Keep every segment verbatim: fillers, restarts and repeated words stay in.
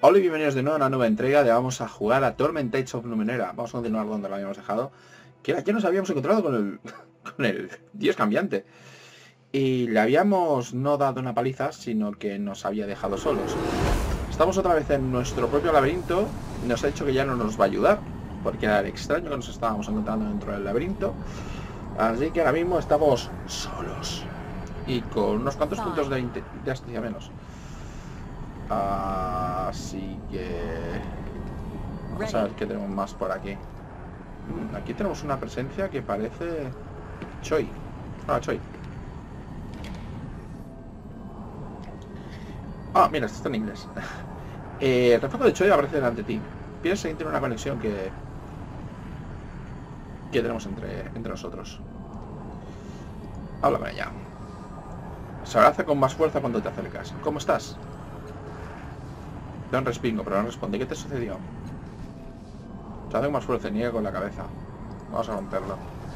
Hola y bienvenidos de nuevo a una nueva entrega de vamos a jugar a Torment Tides of Numenera. Vamos a continuar donde lo habíamos dejado. Que era que nos habíamos encontrado con el, con el dios cambiante. Y le habíamos no dado una paliza, sino que nos había dejado solos. Estamos otra vez en nuestro propio laberinto. Nos ha dicho que ya no nos va a ayudar, porque era el extraño que nos estábamos encontrando dentro del laberinto. Así que ahora mismo estamos solos. Y con unos cuantos puntos de, de astucia menos. Así que vamos a ver qué tenemos más por aquí. Aquí tenemos una presencia que parece Choi. Hola, Choi. Ah, mira, esto está en inglés. eh, El reflejo de Choi aparece delante de ti. Piensa que tiene una conexión que que tenemos entre, entre nosotros. Habla con ella. Se abraza con más fuerza cuando te acercas. ¿Cómo estás? Da un respingo, pero no responde. ¿Qué te sucedió? Se hace más fuerte, niega con la cabeza. Vamos a romperlo.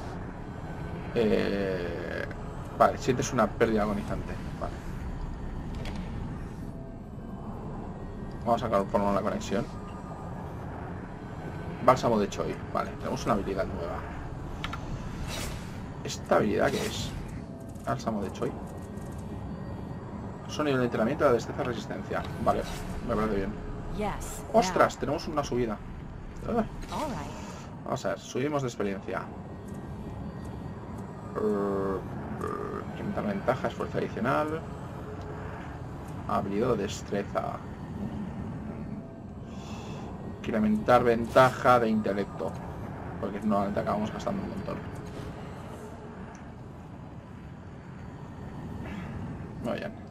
Eh... Vale, sientes una pérdida agonizante. Vale. Vamos a formar una conexión. Bálsamo de Choi. Vale, tenemos una habilidad nueva. ¿Esta habilidad qué es? Bálsamo de Choi. Son nivel de entrenamiento de destreza resistencia. Vale, me parece bien. ¡Ostras! Tenemos una subida. Uh. Vamos a ver, subimos de experiencia. Incrementar ventaja, esfuerzo adicional. Habilidad de destreza. Incrementar ventaja de intelecto. Porque normalmente acabamos gastando un montón. Muy bien.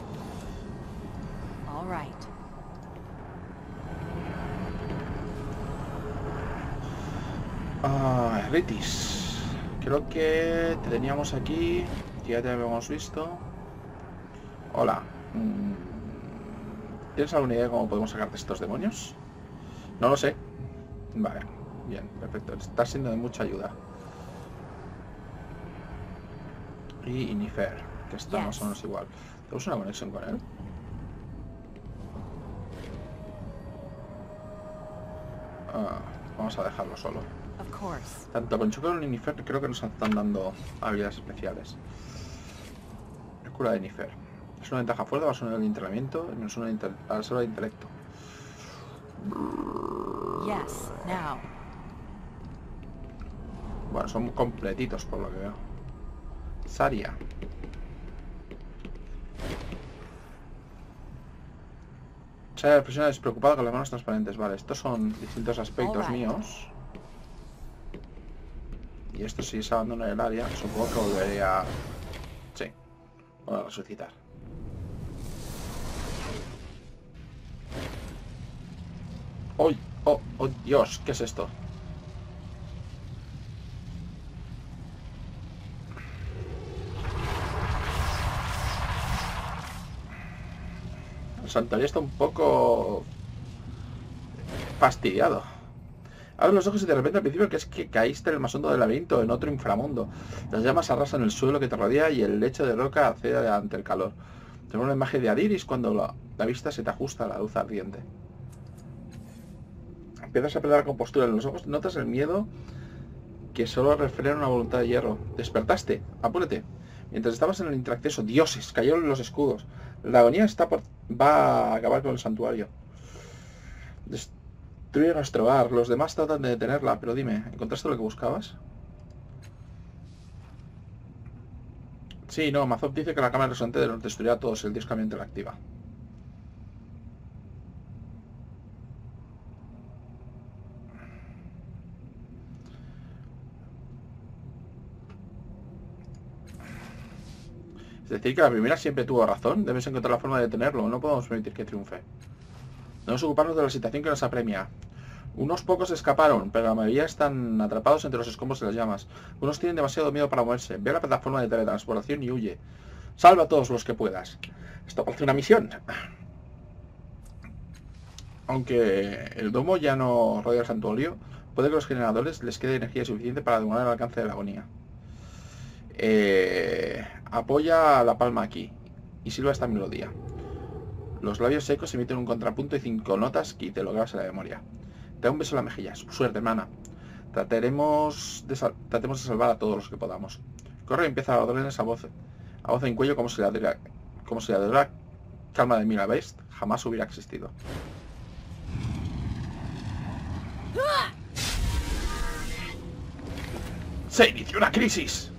Ah, Ritis. Creo que te teníamos aquí. Que ya te habíamos visto. Hola. ¿Tienes alguna idea de cómo podemos sacarte estos demonios? No lo sé. Vale, bien, perfecto. Está siendo de mucha ayuda. Y Inifer, que está más o menos igual. ¿Tenemos una conexión con él? Ah, vamos a dejarlo solo. Tanto con Choco como Inifer creo que nos están dando habilidades especiales. El cura de Inifer. Es una ventaja fuerte, va a ser un nivel de entrenamiento y no es una de intelecto. Yes, now. Bueno, son completitos por lo que veo. Saria. Saria expresión despreocupada con las manos transparentes. Vale, estos son distintos aspectos right. míos. Y esto si se abandona el área, supongo que volvería... Sí. Bueno, a resucitar. ¡Oh! ¡Oh! ¡Oh, Dios! ¿Qué es esto? El santuario está un poco... fastidiado. Abre los ojos y de repente al principio que es que caíste en el más hondo del laberinto, en otro inframundo. Las llamas arrasan el suelo que te rodea y el lecho de roca accede ante el calor. Tengo una imagen de Adiris cuando la, la vista se te ajusta a la luz ardiente. Empiezas a perder la compostura en los ojos, notas el miedo que solo refrena una voluntad de hierro. Despertaste, apúrate. Mientras estabas en el intraacceso, dioses, cayeron los escudos. La agonía está por... va a acabar con el santuario. Destruye nuestro hogar, los demás tratan de detenerla, pero dime, ¿encontraste lo que buscabas? Sí, no, Mazop dice que la cámara resonante los destruirá a todos, el dios cambiante la activa. Es decir, que la primera siempre tuvo razón. Debes encontrar la forma de detenerlo. No podemos permitir que triunfe. Debemos ocuparnos de la situación que nos apremia. Unos pocos escaparon, pero la mayoría están atrapados entre los escombros de las llamas. Unos tienen demasiado miedo para moverse. Ve a la plataforma de teletransportación y huye. Salva a todos los que puedas. Esto parece una misión. Aunque el domo ya no rodea el santuario, puede que los generadores les quede energía suficiente para demorar el alcance de la agonía. Eh, apoya la palma aquí y silba esta melodía. Los labios secos emiten un contrapunto y cinco notas que te lo grabas en la memoria. Te da un beso en la mejilla. Suerte, hermana. Trataremos de sal tratemos de salvar a todos los que podamos. Corre y empieza a órdenes a voz, a voz en cuello como si la diera, como si la diera calma de mil abeis jamás hubiera existido. ¡Se inició una crisis!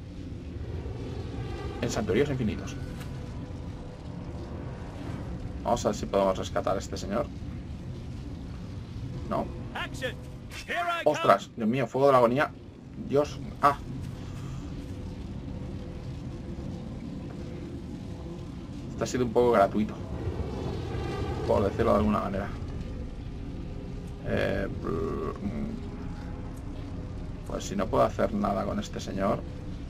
En santuarios infinitos. Vamos a ver si podemos rescatar a este señor. No. ¡Ostras! Dios mío, fuego de la agonía. Dios. Ah. Este ha sido un poco gratuito, por decirlo de alguna manera. Eh, pues si no puedo hacer nada con este señor.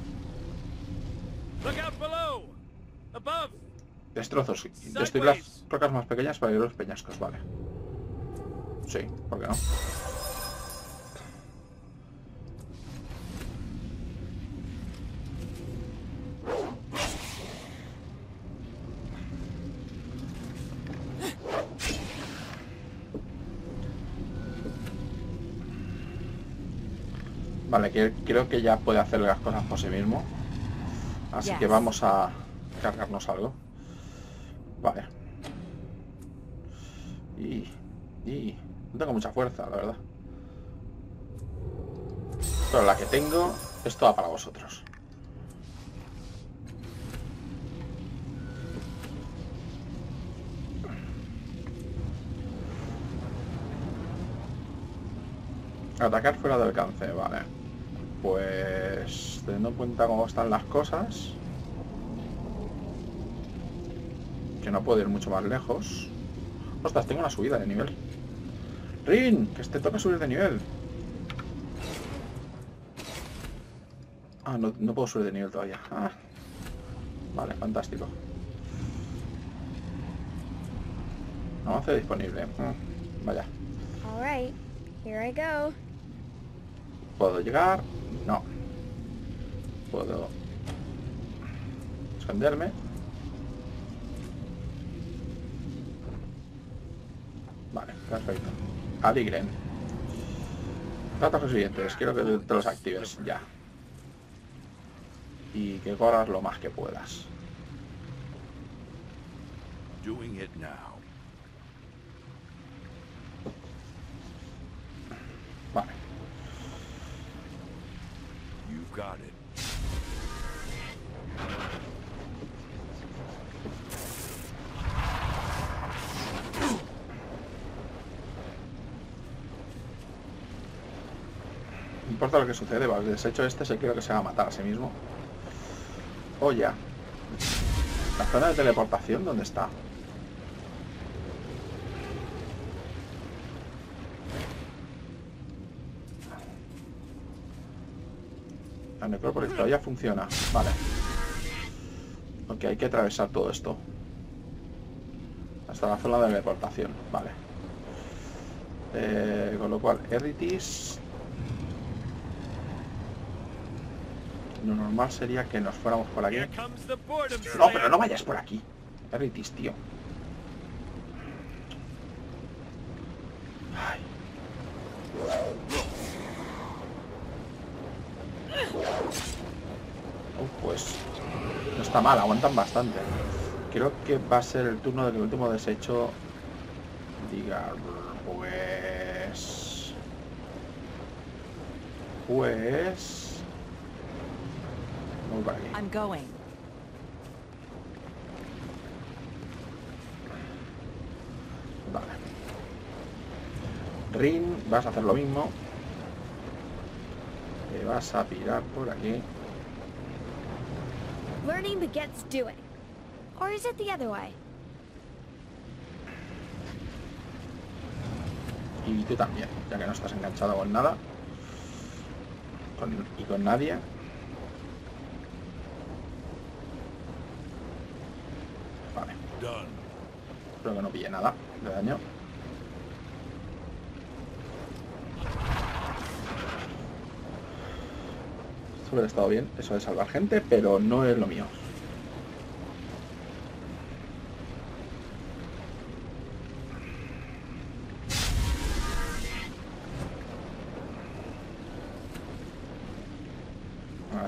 Destrozos. Destruir las rocas más pequeñas para ir a los peñascos, vale. Sí, ¿por qué no? Vale, que creo que ya puede hacer las cosas por sí mismo. Así que vamos a cargarnos algo. Vale. Y... y... no tengo mucha fuerza, la verdad. Pero la que tengo es toda para vosotros. Atacar fuera de alcance, vale. Pues teniendo en cuenta cómo están las cosas, que no puedo ir mucho más lejos. Ostras, tengo una subida de nivel. Rin, que te toca subir de nivel. Ah, no, no puedo subir de nivel todavía. Ah, vale, fantástico. Avance disponible. Mm, vaya. All right, here I go. ¿Puedo llegar? No. Puedo esconderme. Vale, perfecto. Aligren. Datos resilientes. Quiero que te los actives ya. Y que corras lo más que puedas. Doing it now. Vale. You've got it. No importa lo que sucede, vale, el desecho este se quiero que se va a matar a sí mismo. Oh, ya. La zona de teleportación, ¿dónde está? La necrópolis todavía funciona. Vale. Ok, hay que atravesar todo esto hasta la zona de teleportación. Vale. Eh, con lo cual, Eritis... Lo normal sería que nos fuéramos por aquí. No, pero no vayas por aquí. Eritis, tío. Ay. Oh, pues no está mal, aguantan bastante. Creo que va a ser el turno del último desecho. Diga, pues... Pues... Voy por aquí. I'm going. Vale. Rin, vas a hacer lo mismo. Te vas a pirar por aquí. Learning begets doing. Or is it the other way? Y tú también, ya que no estás enganchado con nada. Con, y con nadie. Vale. Espero que no pille nada de daño. Esto hubiera estado bien, eso de salvar gente, pero no es lo mío.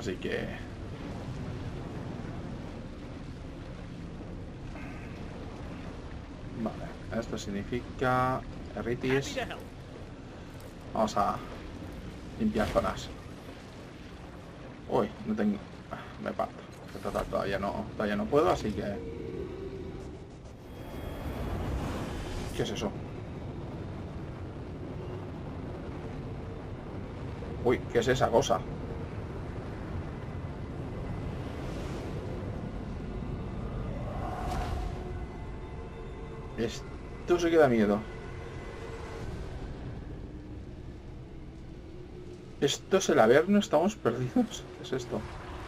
Así que... Vale, esto significa... Erritis. Vamos a limpiar zonas. Uy, no tengo... Me parto. Total, todavía no, todavía no puedo, así que... ¿Qué es eso? Uy, ¿qué es esa cosa? Esto sí que da miedo. Esto es el Averno, estamos perdidos. ¿Qué es esto?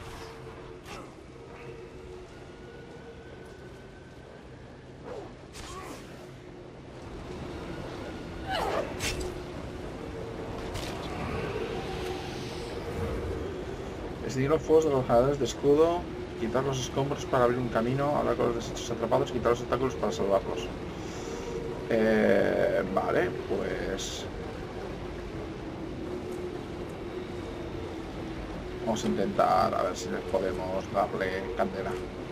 Extinguir los fuegos de los generadores de escudo, quitar los escombros para abrir un camino, hablar con los desechos atrapados, quitar los obstáculos para salvarlos. Eh, vale, pues... Vamos a intentar a ver si les podemos darle candela.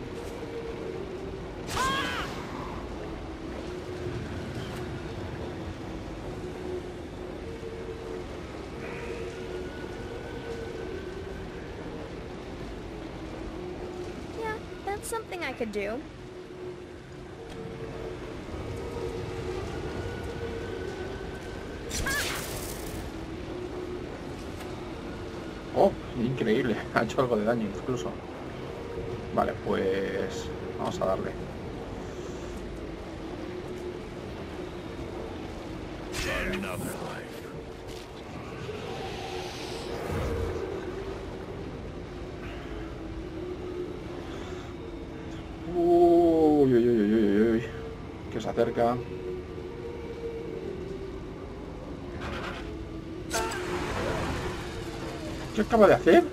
Yeah, that's something I could do. Oh, increíble, ha hecho algo de daño incluso. Vale, pues vamos a darle. Another life. Uy, uy, uy, uy, uy, uy. Que se acerca. ¿Qué acaba de hacer?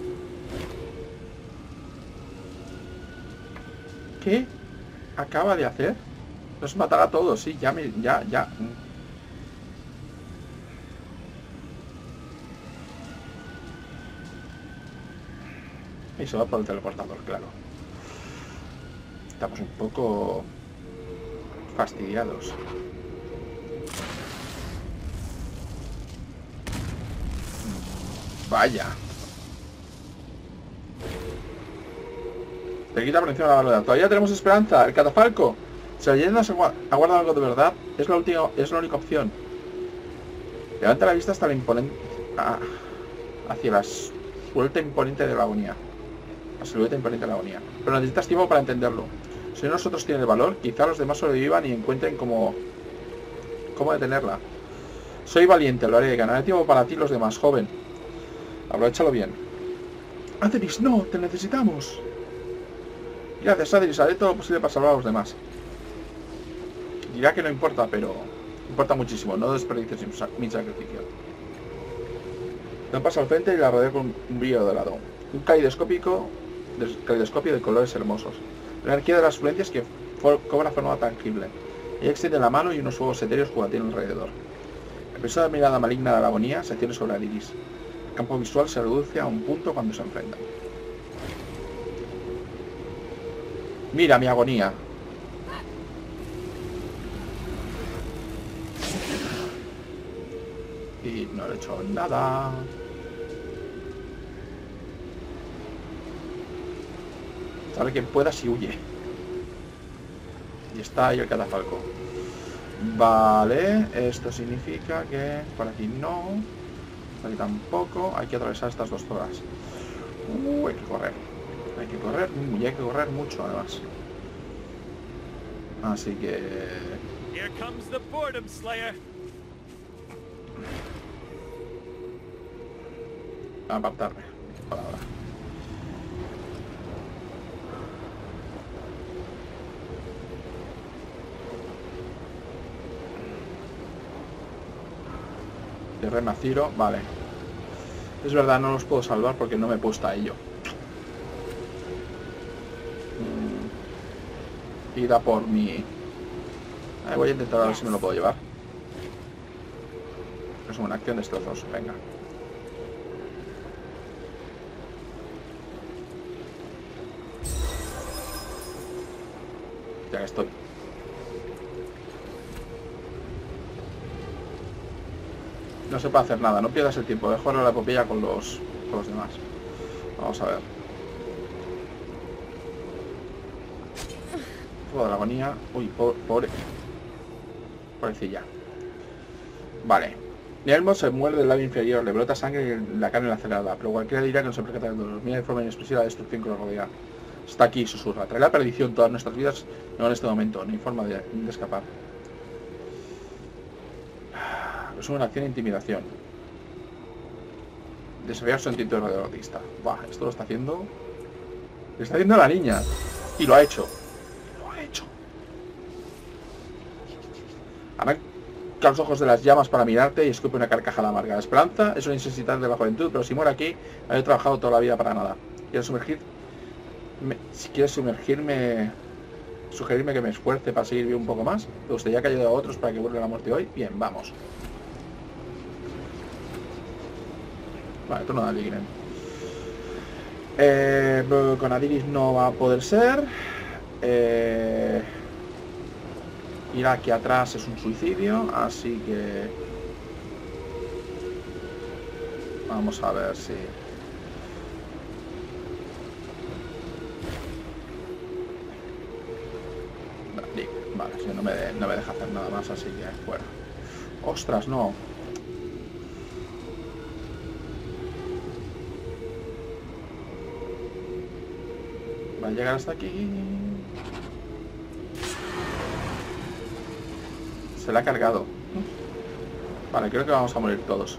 ¿Qué acaba de hacer? Nos matará a todos, sí, ya me... ya, ya. Y se va por el teleportador, claro. Estamos un poco fastidiados. Vaya. Te quita por encima de la verdad. Todavía tenemos esperanza. El catafalco. Si la leyenda se aguarda algo de verdad, es la última, es la única opción. Levanta la vista hasta la imponente... Ah, hacia la suelta imponente de la agonía. La silueta imponente de la agonía. Pero necesitas tiempo para entenderlo. Si nosotros tienen el valor, quizá los demás sobrevivan y encuentren cómo... cómo detenerla. Soy valiente, lo haré. Ganaré tiempo para ti y los demás, joven. Aprovechalo bien. Atheris, no, te necesitamos. Gracias, Atheris, haré todo lo posible para salvar a los demás. Dirá que no importa, pero importa muchísimo. No desperdicies mi sacrificio. Da un paso al frente y la rodea con un brillo dorado. Un caleidoscópico, caleidoscopio de colores hermosos. La energía de las fluencias que cobra forma tangible. Ella extiende la mano y unos fuegos etéreos juguetean alrededor. La pesada mirada maligna de la agonía se cierne sobre Atheris. El campo visual se reduce a un punto cuando se enfrentan. Mira mi agonía. Y no le he hecho nada. Sale quien pueda si huye. Y está ahí el catafalco. Vale, esto significa que por aquí no. Por aquí tampoco. Hay que atravesar estas dos zonas. Uh, hay que correr. Hay que correr. Y hay que correr mucho además. Así que... Here comes the boredom slayer. apartarme por ahora. De Renaciro, vale. Es verdad, no los puedo salvar porque no me he puesto a ello. Mm. Ida por mi... Eh, voy a intentar a ver si me lo puedo llevar. Es una acción de destrozos, venga. Ya que estoy. No se puede hacer nada, no pierdas el tiempo. Dejo la epopeya con los, con los demás. Vamos a ver. Fuego de la agonía. Uy, pobre. pobre. Pobrecilla. Vale. Nielmo se muerde el labio inferior, le brota sangre en la carne acelerada, pero cualquiera dirá que no se percata del dolor. Mira de forma inexpresiva la destrucción que lo rodea. Está aquí, susurra. Trae la perdición todas nuestras vidas, no en este momento, ni forma de, de escapar. Es una acción de intimidación. Desarrollar su instinto de radiologista. Buah, esto lo está haciendo. Lo está haciendo la niña. Y lo ha hecho. Lo ha hecho. Arranca los ojos de las llamas para mirarte y escupe una carcajada amarga. La esperanza es una necesidad de la juventud, pero si muero aquí, habré trabajado toda la vida para nada. ¿Quieres sumergir? Me, si quieres sumergirme, sugerirme que me esfuerce para seguir vivo un poco más. ¿Te gustaría que ayude a otros para que vuelva la muerte hoy? Bien, vamos. Vale, turno de Aligren. Eh, con Adiris no va a poder ser. Eh, ir aquí atrás es un suicidio, así que vamos a ver si... Vale, si no me, de, no me deja hacer nada más, así que fuera. Ostras, no. Va a llegar hasta aquí. Se la ha cargado. Vale, creo que vamos a morir todos.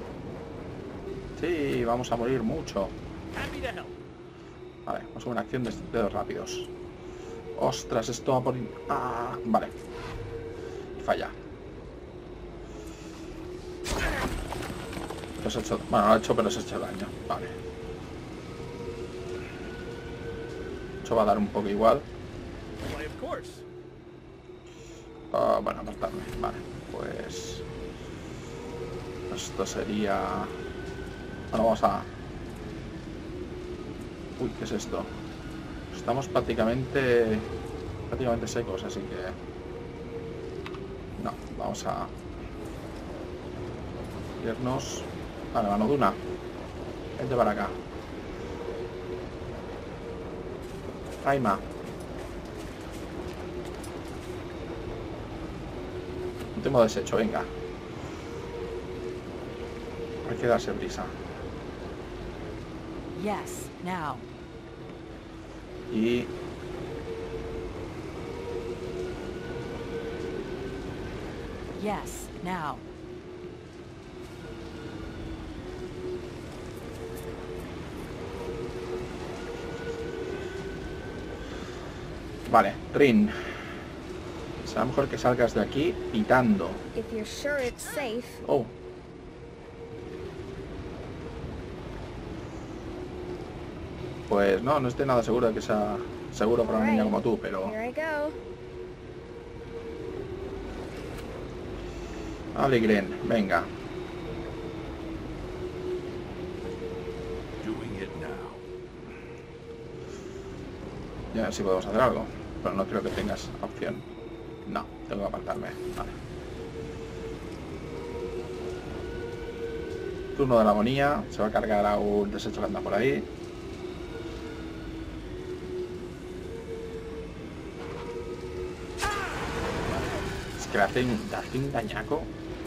Sí, vamos a morir mucho. Vale, vamos a una acción de dedos rápidos. Ostras, esto va por... Ah, vale. Falla. Pues he hecho... Bueno, no lo he hecho, pero se ha hecho daño. Vale. Eso va a dar un poco igual. Uh, bueno, apartarme. Vale, pues... Esto sería... Bueno, vamos a... Uy, ¿qué es esto? Estamos prácticamente... Prácticamente secos, así que... No, vamos a... irnos... Vale, mano duna. Vente para acá. Raima. No tengo deshecho, venga. Hay que darse prisa. Yes, now. Y... Yes, now. Vale, Rin. Será mejor que salgas de aquí pitando. If you're sure it's safe. Oh. Pues no, no estoy nada seguro de que sea seguro para una niña como tú, pero... Here I go. Aligren, venga. Doing it now. Ya a ver si podemos hacer algo. Pero no creo que tengas opción. No, tengo que apartarme. Vale. Turno de la agonía. Se va a cargar a un desecho que anda por ahí. Es que le hace un, le hace un dañaco.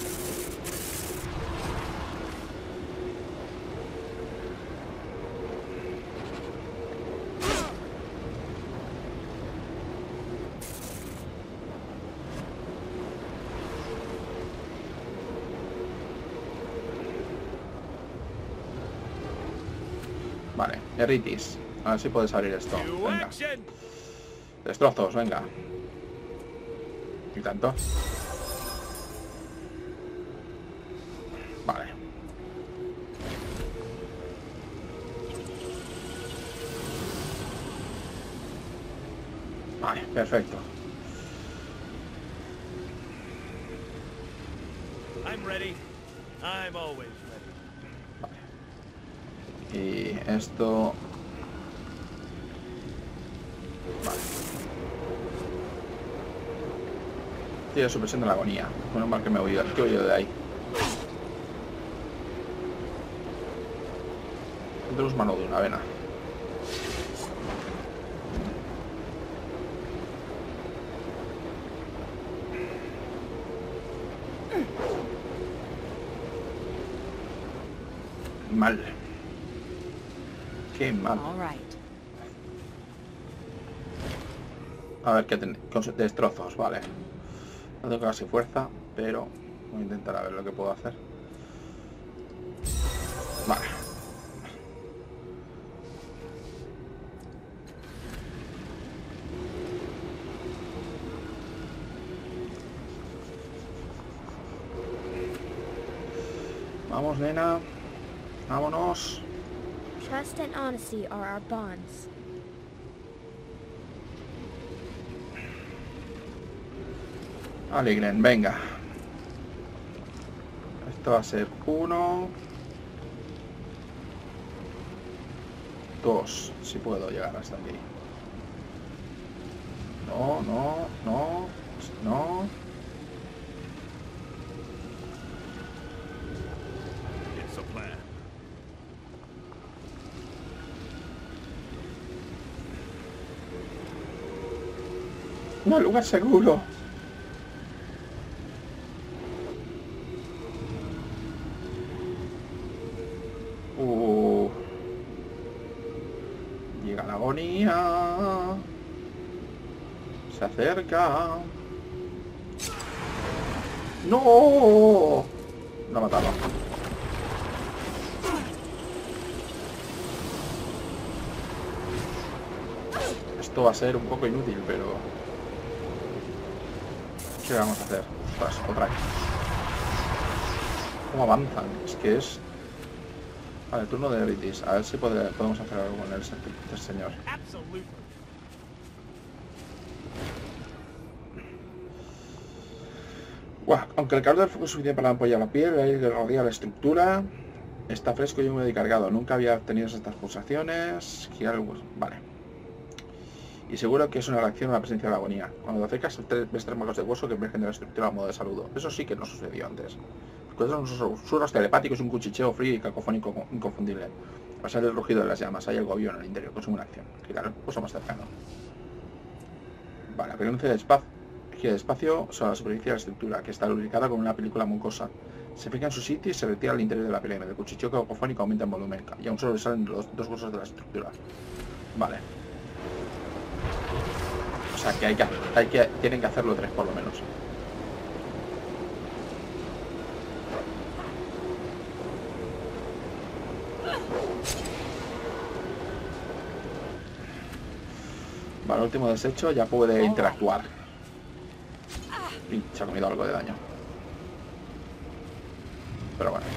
Vale, Erritis. A ver si puedes abrir esto. Venga. Destrozos, venga. ¿Y tanto? Vale. Vale, perfecto. I'm ready. I'm always ready. Y esto... Vale. Tiene supresión de la agonía. Menos mal que me he oído, que he oído de ahí. Tenemos mano de una vena. Mal. Qué mal. All right. A ver qué ten... con destrozos, vale. No tengo casi fuerza, pero voy a intentar a ver lo que puedo hacer. Vale. Vamos, nena. Vámonos. Trust and honesty are our bonds. Alegren, venga. Esto va a ser uno. Dos. Si puedo llegar hasta aquí. No, no, no. No. It's a plan. No, lugar seguro. Uh. Llega la agonía. Se acerca. ¡No! No ha matado. Esto va a ser un poco inútil, pero... ¿qué vamos a hacer? Ostras, otra vez. ¿Cómo avanzan? Es que es... Vale, turno de Britis. A ver si podré, podemos hacer algo con el, el señor. Absolutely. Buah, aunque el calor del fuego es suficiente para apoyar la piel, el aire que rodea la estructura está fresco y húmedo y cargado. Nunca había tenido estas pulsaciones. Girar el hueso. Vale. Y seguro que es una reacción a la presencia de la agonía. Cuando te acercas, ves tres marcos de hueso que emergen de la estructura a modo de saludo. Eso sí que no sucedió antes. Son unos susurros telepáticos y un cuchicheo frío y cacofónico inconfundible. A pesar del rugido de las llamas, hay algo vivo en el interior. Consume una acción. Girar el hueso más cercano. Vale, frecuencia de espacio. Gira despacio sobre la superficie de la estructura, que está lubricada con una película mucosa. Se fija en su sitio y se retira al interior de la piel. El cuchicheo cacofónico aumenta en volumen y aún solo salen los dos huesos de la estructura. Vale. O sea que hay que, hay que tienen que hacerlo tres por lo menos. Vale, último desecho, ya puede interactuar. Y se ha comido algo de daño. Pero bueno.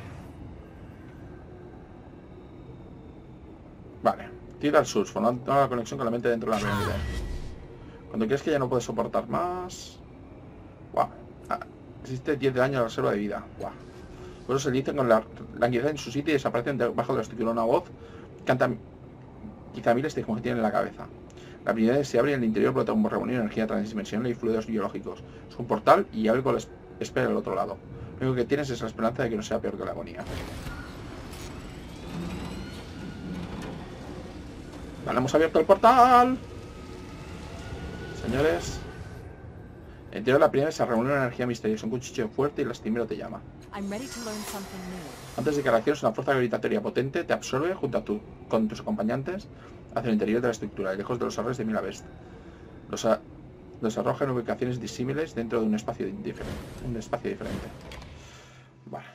Vale. Tira el surf, formando la conexión con la mente dentro de la pirámide. Cuando crees que ya no puedes soportar más... Guau. Ah, existe diez de daño a la reserva de vida. Guau. Por eso se dice con la languidez en su sitio y desaparecen debajo de la estructura. Una voz canta quizá miles de como tiene en la cabeza. La pirámide se abre y en el interior brota un reunión de energía transdimensional y fluidos biológicos. Es un portal y algo les espera al otro lado. Lo único que tienes es la esperanza de que no sea peor que la agonía. Vale, hemos abierto el portal. Señores. En el interior de la pirámide se reúne una energía misteriosa, un cuchillo fuerte y el lastimero te llama. I'm ready to learn something new. Antes de que reacciones, una fuerza gravitatoria potente te absorbe junto a tu, con tus acompañantes hacia el interior de la estructura, y lejos de los arres de Milavest. Los, a, los arroja en ubicaciones disímiles dentro de un espacio diferente. Un espacio diferente. Vale.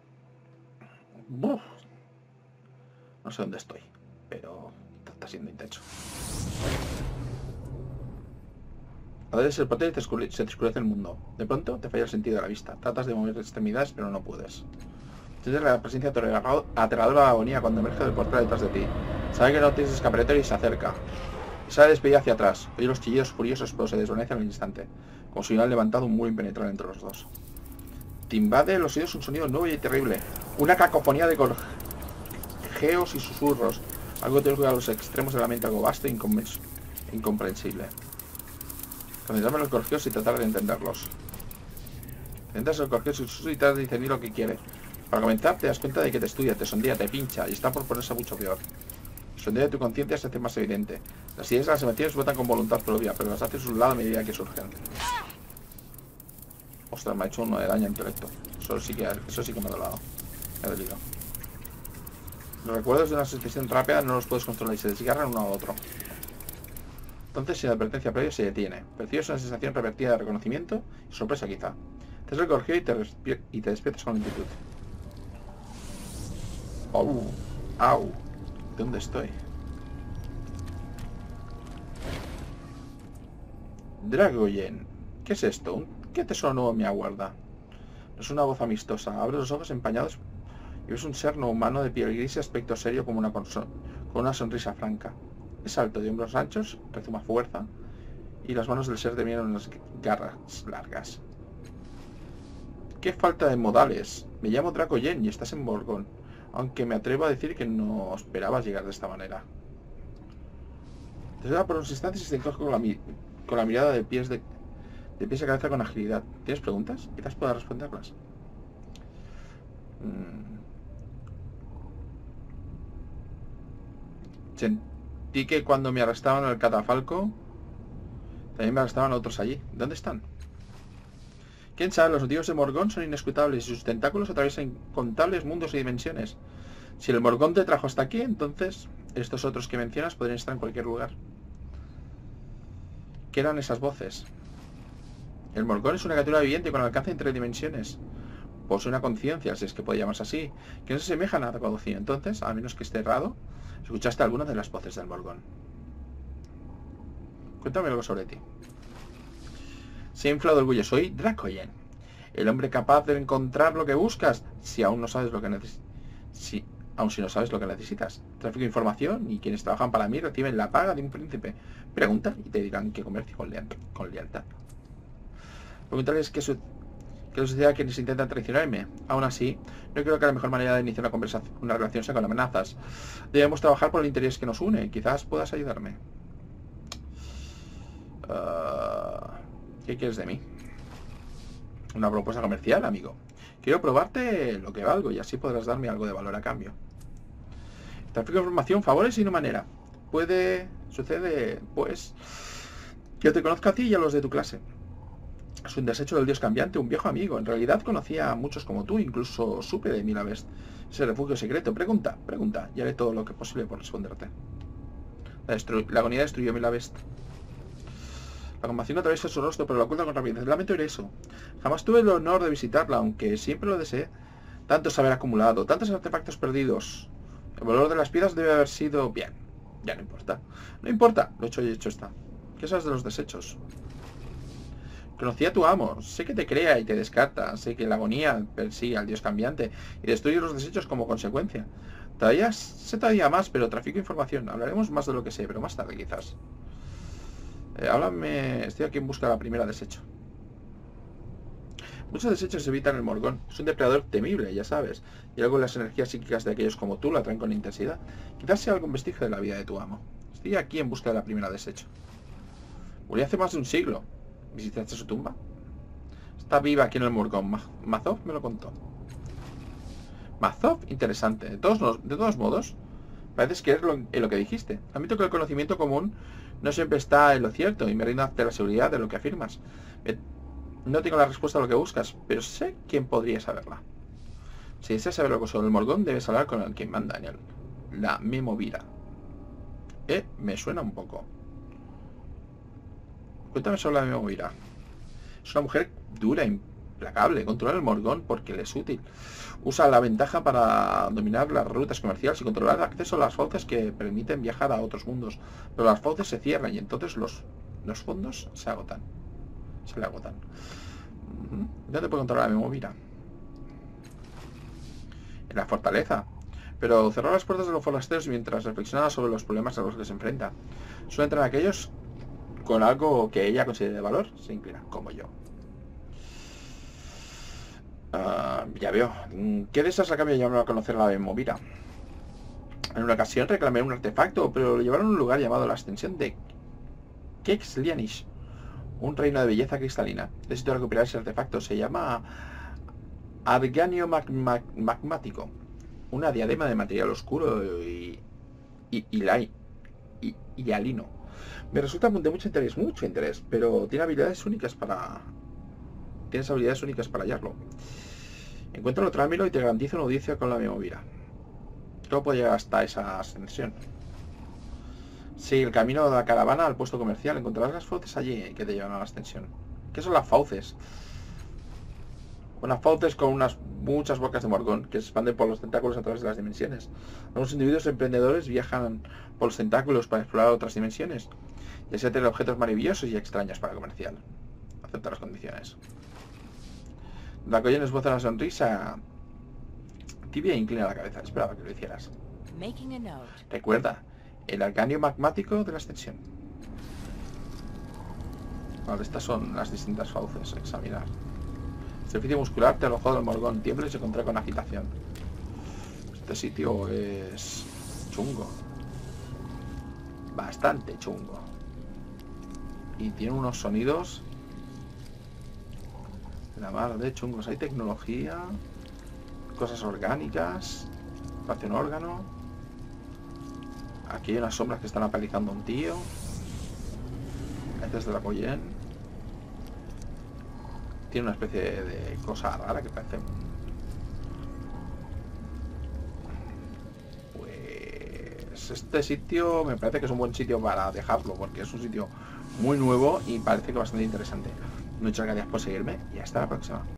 Uf. No sé dónde estoy, pero está siendo intenso. A veces el portal se te oscurece el mundo. De pronto te falla el sentido de la vista. Tratas de mover extremidades, pero no puedes. Sientes la presencia aterradora de la agonía cuando emerge del portal detrás de ti. Sabe que no tienes escapatoria y se acerca. Y sale despedida hacia atrás. Oye los chillidos furiosos, pero se desvanece al instante. Como si hubieran levantado un muro impenetrable entre los dos. Te invade los oídos un sonido nuevo y terrible. Una cacofonía de gorjeos y susurros. Algo que te llega a los extremos de la mente, algo vasto e incomprensible. Concentrarme en los corregios y tratar de entenderlos. Entras en los corregios y tratas de discernir lo que quiere. Para comenzar, te das cuenta de que te estudia, te sondea, te pincha y está por ponerse mucho peor. El sondeo de tu conciencia se hace más evidente. Las ideas y las emociones votan con voluntad propia, pero las haces a un lado a medida que surgen. Ostras, me ha hecho uno de daño a intelecto. Eso sí que, eso sí que me ha dolado. Me ha dolido. Los recuerdos de una sucesión rápida no los puedes controlar y se desgarran uno a otro. Entonces, sin advertencia previa, se detiene. Percibes una sensación repetida de reconocimiento y sorpresa quizá. Te has recogido y te, y te despiertas con lentitud. ¡Au! ¡Au! ¿Dónde estoy? Dragoyen. ¿Qué es esto? ¿Qué tesoro nuevo me aguarda? No es una voz amistosa. Abres los ojos empañados y ves un ser no humano de piel gris y aspecto serio como una con una sonrisa franca. Es alto, de hombros anchos, rezuma fuerza y las manos del ser terminan en unas garras largas. ¡Qué falta de modales! Me llamo Dragoyen y estás en Morgón, aunque me atrevo a decir que no esperabas llegar de esta manera. Te da por unos instantes y te encoge con la, mi con la mirada de pies de, de pies a cabeza con agilidad. ¿Tienes preguntas? Quizás pueda responderlas. Mm. Sentí que cuando me arrestaban en el catafalco, también me arrestaban otros allí. ¿Dónde están? Quién sabe, los motivos de Morgón son inescrutables y sus tentáculos atraviesan incontables mundos y dimensiones. Si el Morgón te trajo hasta aquí, entonces estos otros que mencionas podrían estar en cualquier lugar. ¿Qué eran esas voces? El Morgón es una criatura viviente con alcance entre dimensiones. Posee una conciencia, si es que puede llamarse así, que no se asemeja a nada conocido. Entonces, a menos que esté errado, escuchaste alguna de las voces del Morgón. Cuéntame algo sobre ti. Se ha inflado el orgullo. Soy Dragoyen, el hombre capaz de encontrar lo que buscas, si aún no sabes lo que necesitas. Si, aún si no sabes lo que necesitas. Tráfico de información y quienes trabajan para mí reciben la paga de un príncipe. Pregunta y te dirán que comercio con, leal con lealtad. Preguntarles que su que sucede a quienes intentan traicionarme. Aún así, no creo que la mejor manera de iniciar una conversación, una relación sea con amenazas. Debemos trabajar por el interés que nos une. Quizás puedas ayudarme. Uh, ¿Qué quieres de mí? Una propuesta comercial, amigo. Quiero probarte lo que valgo y así podrás darme algo de valor a cambio. Tráfico de información, favores y no manera. Puede... Sucede, pues... Yo te conozco a ti y a los de tu clase. Es un desecho del dios cambiante, un viejo amigo. En realidad conocía a muchos como tú, incluso supe de Milavest. Ese refugio secreto. Pregunta, pregunta, y haré todo lo que posible por responderte. La, la agonía destruyó Milavest. La compasión atraviesa su rostro, pero lo oculta con rapidez. Lamento oír eso. Jamás tuve el honor de visitarla, aunque siempre lo deseé. Tanto saber acumulado, tantos artefactos perdidos. El valor de las piedras debe haber sido... Bien, ya no importa. No importa, lo hecho y hecho está. ¿Qué sabes de los desechos? Conocí a tu amo, sé que te crea y te descarta, sé que la agonía persigue al dios cambiante y destruye los desechos como consecuencia. Todavía sé todavía más, pero trafico información. Hablaremos más de lo que sé, pero más tarde quizás. Eh, háblame, estoy aquí en busca de la primera desecho. Muchos desechos evitan el Morgón. Es un depredador temible, ya sabes. Y algo en las energías psíquicas de aquellos como tú la atraen con intensidad. Quizás sea algún vestigio de la vida de tu amo. Estoy aquí en busca de la primera desecho. Murió hace más de un siglo. ¿Visitaste su tumba? Está viva aquí en el Morgón. Mazov me lo contó. Mazov, interesante. De todos, de todos modos, parece que es lo, en lo que dijiste. Admito que el conocimiento común no siempre está en lo cierto y me rindo ante la seguridad de lo que afirmas. Me, no tengo la respuesta a lo que buscas, pero sé quién podría saberla. Si deseas saber algo sobre el Morgón, debes hablar con el que manda en él. La Memovira. Eh, me suena un poco. Cuéntame sobre la Memovira. Es una mujer dura, implacable. Controla el Morgón porque le es útil. Usa la ventaja para dominar las rutas comerciales y controlar el acceso a las fauces que permiten viajar a otros mundos. Pero las fauces se cierran y entonces los, los fondos se agotan. Se le agotan. ¿Dónde puede controlar la Memovira? En la fortaleza. Pero cerrar las puertas de los forasteros mientras reflexionaba sobre los problemas a los que se enfrenta. Suele entrar aquellos con algo que ella considere de valor, se inclina, como yo. Uh, ya veo. ¿Qué deseas a cambio de llamarme a conocer a la Memovira? En una ocasión reclamé un artefacto, pero lo llevaron a un lugar llamado la extensión de Kexlianish. Un reino de belleza cristalina. Necesito recuperar ese artefacto. Se llama Arganio mag mag magmático. Una diadema de material oscuro y... Y, y, la, y, y alino. Me resulta de mucho interés, mucho interés. Pero tiene habilidades únicas para... Tienes habilidades únicas para hallarlo. Encuéntralo, tráemelo y te garantizo una audiencia con la Memovira. ¿Cómo puedo llegar hasta esa ascensión? Sigue el camino de la caravana al puesto comercial. Encontrarás las fauces allí que te llevan a la ascensión. ¿Qué son las fauces? Unas fauces con unas muchas bocas de Morgón que se expanden por los tentáculos a través de las dimensiones. Algunos individuos emprendedores viajan por los tentáculos para explorar otras dimensiones y así tener objetos maravillosos y extraños para comercial. Acepta las condiciones. Dracoyen esboza una sonrisa tibia e inclina la cabeza. Esperaba que lo hicieras. Making a note. Recuerda, el arcanio magmático de la ascensión. Vale, estas son las distintas fauces. Examinar. Servicio muscular te alojó del Morgón. Tiembla y se contrae con agitación. Este sitio es chungo. Bastante chungo. Y tiene unos sonidos... La mar de chungos. Hay tecnología, cosas orgánicas, parece un órgano. Aquí hay unas sombras que están apalizando a un tío. Este es de la Coyen. Tiene una especie de cosa rara que parece... Pues este sitio me parece que es un buen sitio para dejarlo, porque es un sitio muy nuevo y parece que bastante interesante. Muchas gracias por seguirme y hasta la próxima.